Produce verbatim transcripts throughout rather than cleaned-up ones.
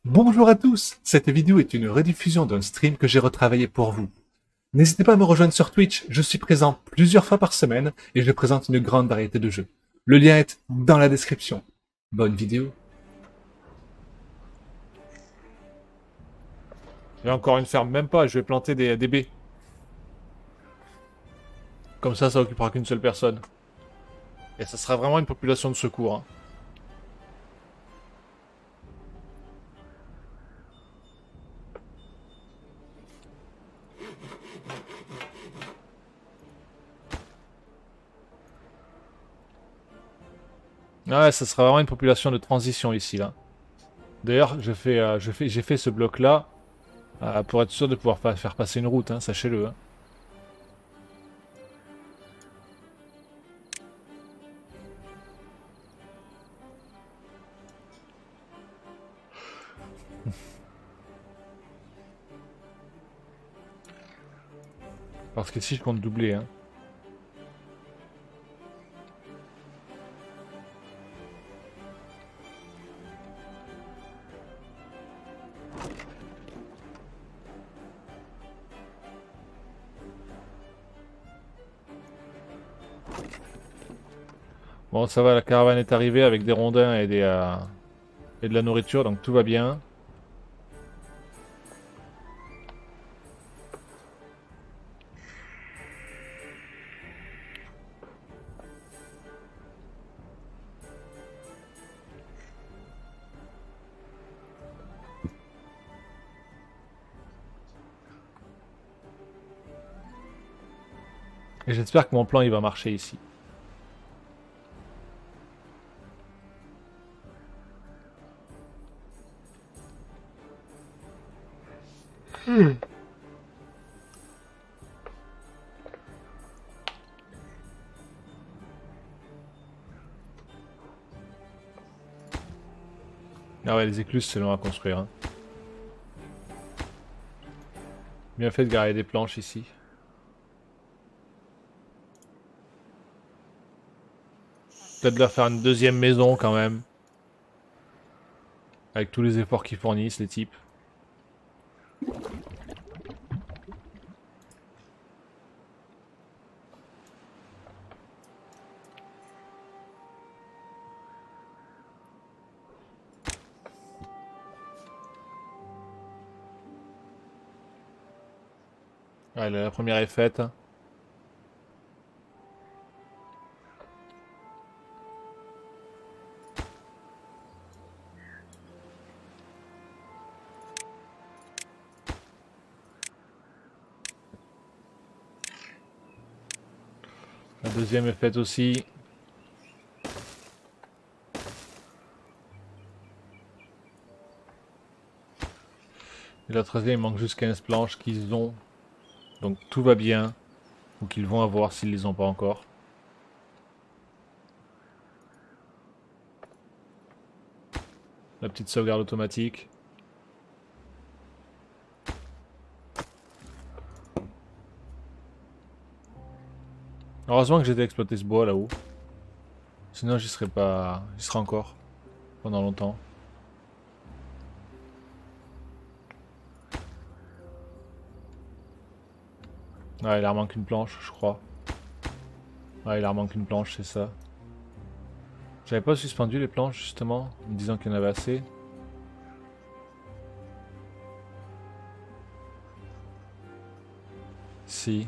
Bonjour à tous, cette vidéo est une rediffusion d'un stream que j'ai retravaillé pour vous. N'hésitez pas à me rejoindre sur Twitch, je suis présent plusieurs fois par semaine et je présente une grande variété de jeux. Le lien est dans la description. Bonne vidéo. J'ai encore une ferme, même pas, je vais planter des, des baies. Comme ça, ça occupera qu'une seule personne. Et ça sera vraiment une population de secours. Hein. Ouais, ça sera vraiment une population de transition ici, là. D'ailleurs, je fais, euh, je fais, j'ai fait ce bloc-là euh, pour être sûr de pouvoir fa- faire passer une route, hein, sachez-le. Hein. Parce qu'ici, je compte doubler. Hein. Bon, ça va, la caravane est arrivée avec des rondins et, des, euh, et de la nourriture, donc tout va bien. Et j'espère que mon plan, il va marcher ici. Ah ouais, les écluses, c'est long à construire. Hein. Bien fait de garer des planches ici. Peut-être de leur faire une deuxième maison quand même. Avec tous les efforts qu'ils fournissent, les types. Allez, la première est faite. La deuxième est faite aussi. Et la troisième, il manque juste quinze planches qu'ils ont. Donc tout va bien. Ou qu'ils vont avoir s'ils les ont pas encore. La petite sauvegarde automatique. Heureusement que j'ai exploité ce bois là-haut. Sinon j'y serais pas. J'y serais encore. Pendant longtemps. Ah, il leur manque une planche, je crois. Ah, il leur manque une planche, c'est ça. J'avais pas suspendu les planches justement, en me disant qu'il y en avait assez. Si.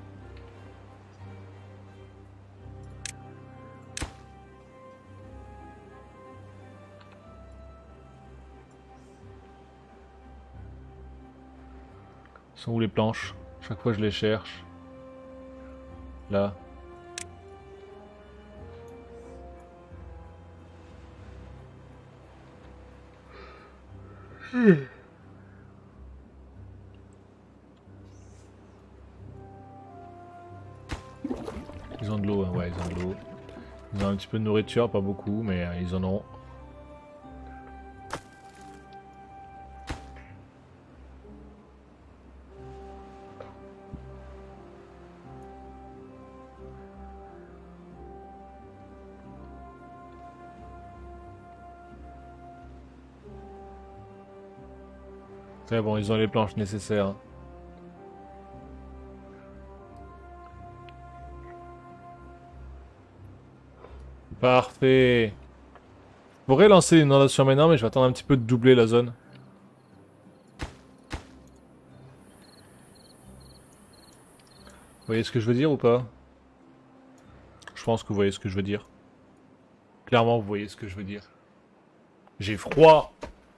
Sont où les planches? Chaque fois je les cherche. Là. Ils ont de l'eau, hein, ouais, ils ont de l'eau. Ils ont un petit peu de nourriture, pas beaucoup, mais euh, ils en ont. C'est bon, ils ont les planches nécessaires. Parfait. Je pourrais lancer une inondation maintenant, mais je vais attendre un petit peu de doubler la zone. Vous voyez ce que je veux dire ou pas? Je pense que vous voyez ce que je veux dire. Clairement, vous voyez ce que je veux dire. J'ai froid.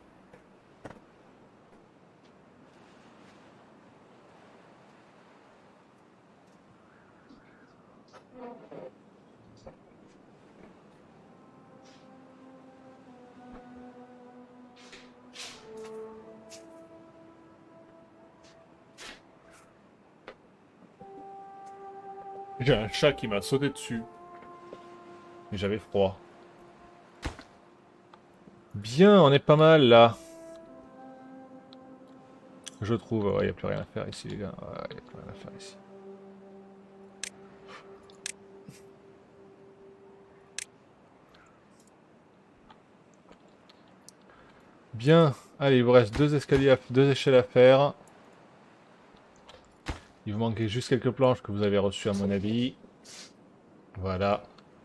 J'ai un chat qui m'a sauté dessus. Et j'avais froid. Bien, on est pas mal là. Je trouve. Il ouais, n'y a plus rien à faire ici, les gars. Il ouais, n'y a plus rien à faire ici. Bien. Allez, il vous reste deux escaliers, à... deux échelles à faire. Il vous manquait juste quelques planches que vous avez reçues à mon avis. Voilà.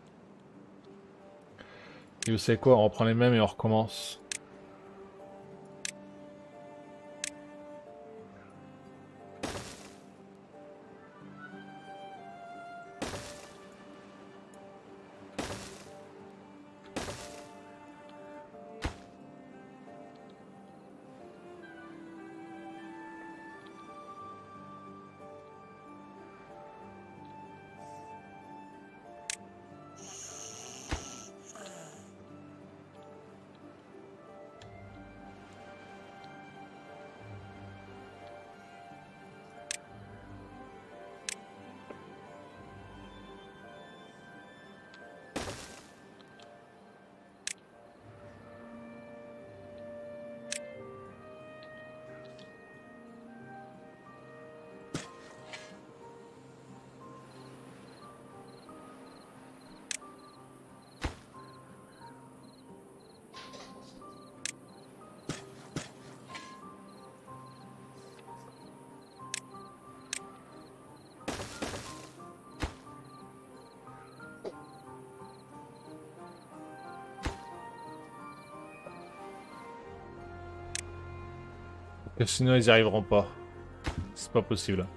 Et vous savez quoi, on reprend les mêmes et on recommence. Que sinon ils n'y arriveront pas. C'est pas possible.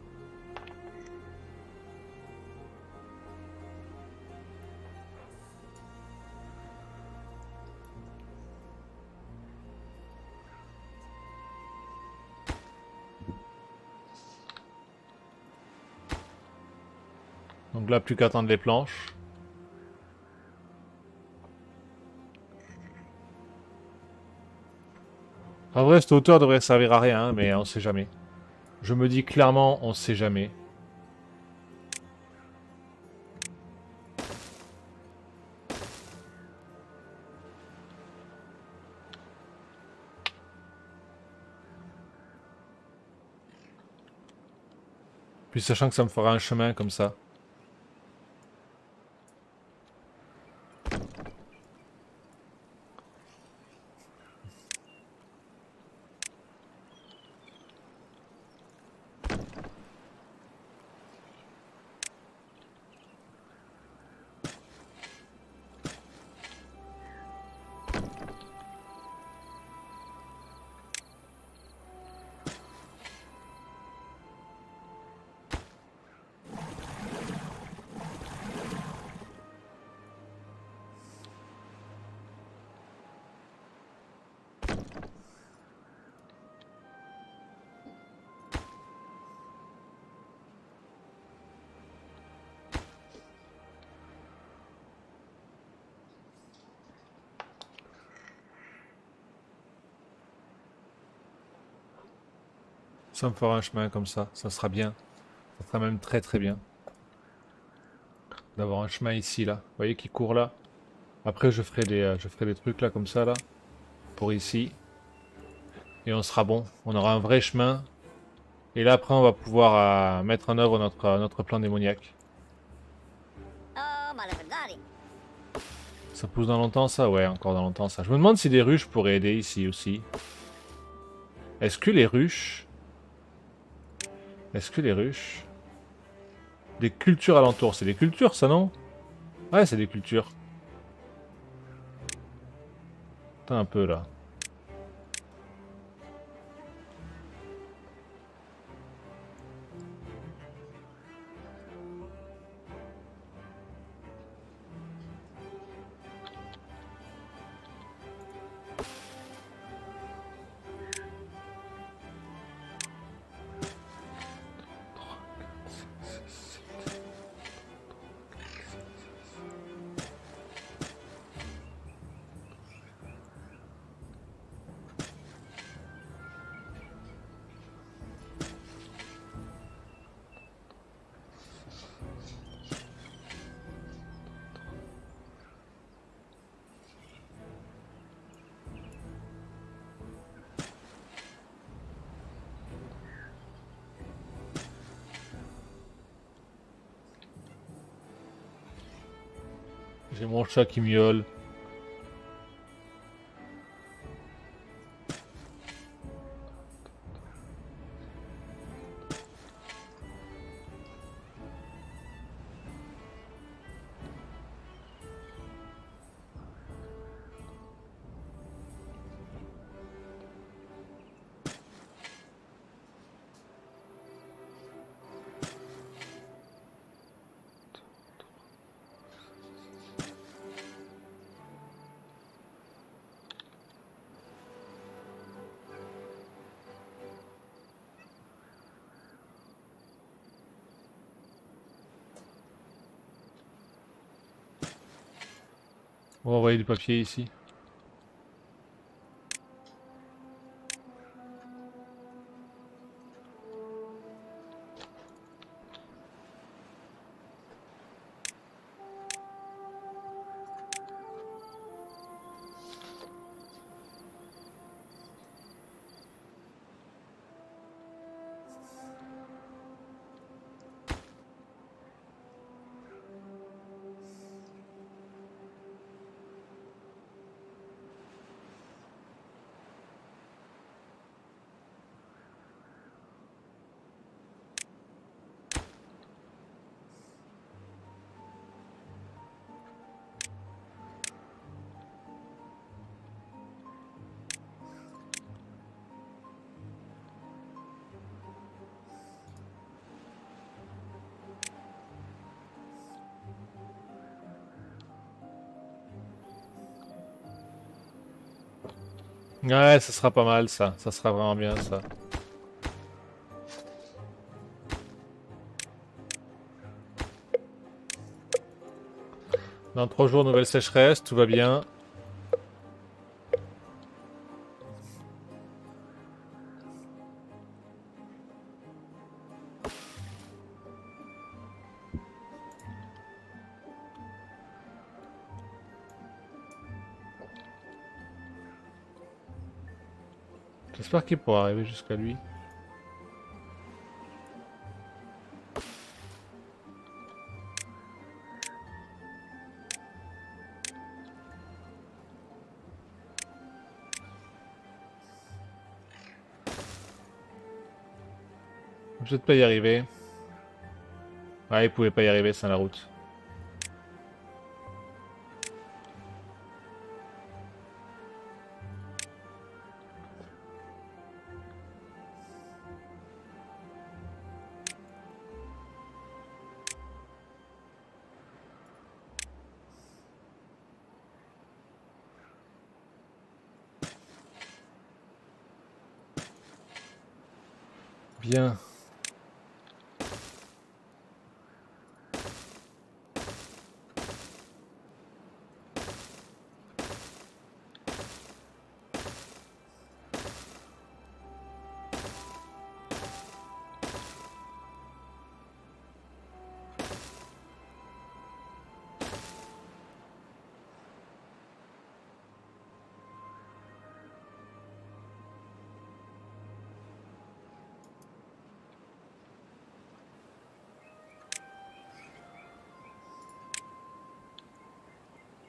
Donc là, plus qu'à attendre les planches. En vrai, cette hauteur devrait servir à rien, mais on sait jamais. Je me dis clairement, on sait jamais. Puis sachant que ça me fera un chemin comme ça. Ça me fera un chemin comme ça, ça sera bien. Ça sera même très très bien. D'avoir un chemin ici là. Vous voyez qui court là. Après je ferai des, euh, je ferai des trucs là comme ça là. Pour ici. Et on sera bon. On aura un vrai chemin. Et là après on va pouvoir euh, mettre en œuvre notre, euh, notre plan démoniaque. Ça pousse dans longtemps ça? Ouais, encore dans longtemps ça. Je me demande si des ruches pourraient aider ici aussi. Est-ce que les ruches... Est-ce que les ruches... Des cultures alentours, c'est des cultures ça non? Ouais, c'est des cultures. Attends un peu là. J'ai mon chat qui miaule. On va envoyer du papier ici. Ouais, ça sera pas mal ça. Ça sera vraiment bien ça. Dans trois jours, nouvelle sécheresse, tout va bien. J'espère qu'il pourra arriver jusqu'à lui. Je vais peut-être pas y arriver. Ouais, il pouvait pas y arriver sans la route. Bien.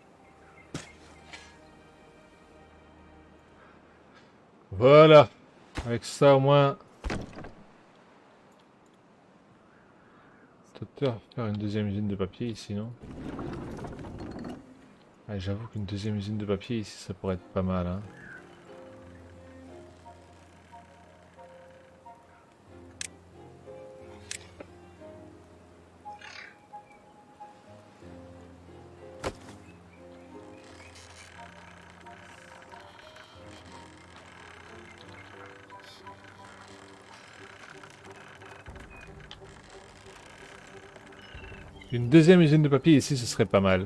Voilà. Avec ça, au moins... Peut-être faire une deuxième usine de papier ici, non? Ah, j'avoue qu'une deuxième usine de papier ici, ça pourrait être pas mal, hein. Une deuxième usine de papier ici, ce serait pas mal.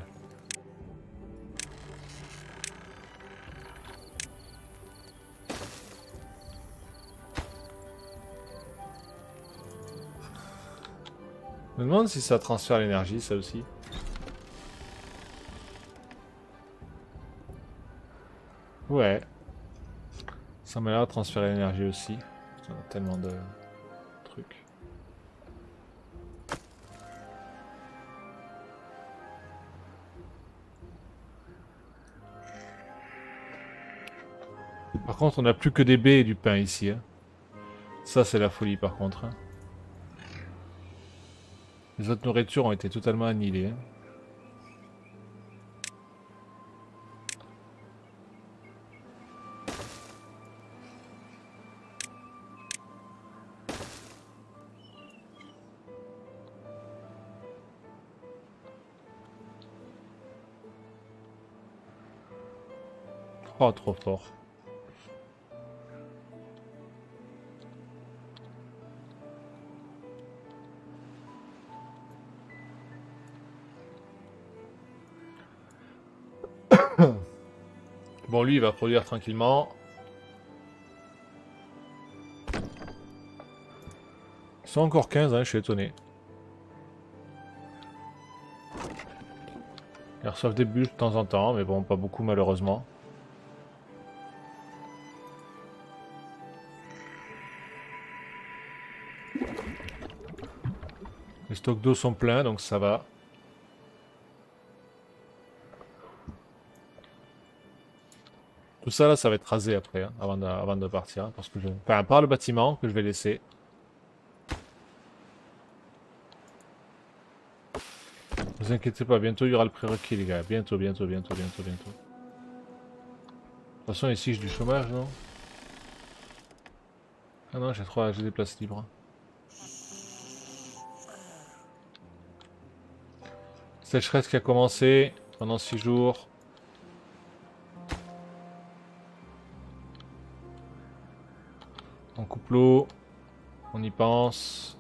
Je me demande si ça transfère l'énergie, ça aussi. Ouais. Ça m'a l'air de transférer l'énergie aussi. On a tellement de trucs. Par contre, on n'a plus que des baies et du pain ici. Hein. Ça, c'est la folie par contre. Hein. Les autres nourritures ont été totalement annihilées. Hein. Oh, trop fort. Bon, lui, il va produire tranquillement. Ils sont encore quinze, hein, je suis étonné. Ils reçoivent des bulles de temps en temps, mais bon, pas beaucoup malheureusement. Les stocks d'eau sont pleins, donc ça va. Tout ça là, ça va être rasé après, hein, avant, de, avant de partir. Hein, parce que je... Enfin, par le bâtiment que je vais laisser. Ne vous inquiétez pas, bientôt il y aura le prérequis les gars. Bientôt, bientôt, bientôt, bientôt, bientôt. De toute façon ici j'ai du chômage, non? Ah non, j'ai trois, j'ai des places libres. Sécheresse qui a commencé pendant six jours. On coupe l'eau, on y pense.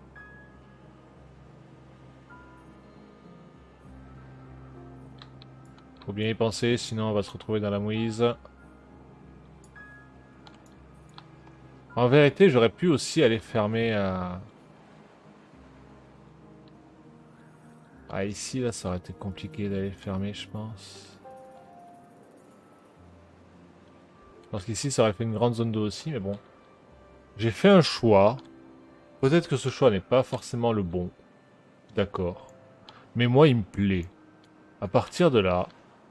Faut bien y penser, sinon on va se retrouver dans la mouise. En vérité, j'aurais pu aussi aller fermer à... Ah, ici, là, ça aurait été compliqué d'aller fermer, je pense. Parce qu'ici, ça aurait fait une grande zone d'eau aussi, mais bon. J'ai fait un choix. Peut-être que ce choix n'est pas forcément le bon. D'accord. Mais moi, il me plaît. À partir de là...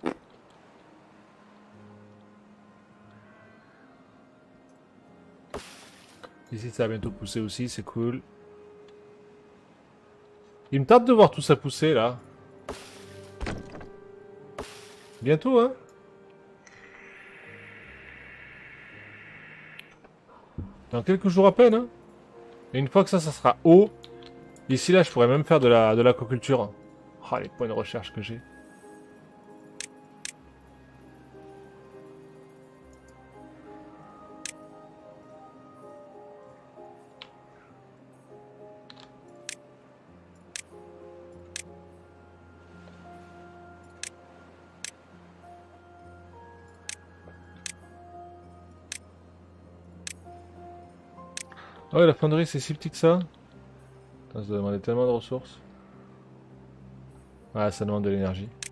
Ici, ça va bientôt pousser aussi, c'est cool. Il me tarde de voir tout ça pousser, là. Bientôt, hein. Dans quelques jours à peine, hein. Et une fois que ça, ça sera haut. Ici, là, je pourrais même faire de la de l'aquaculture. Ah, les points de recherche que j'ai. Ah ouais, la fonderie, c'est si petit que ça. Putain, ça doit demander tellement de ressources. Ouais, ça demande de l'énergie.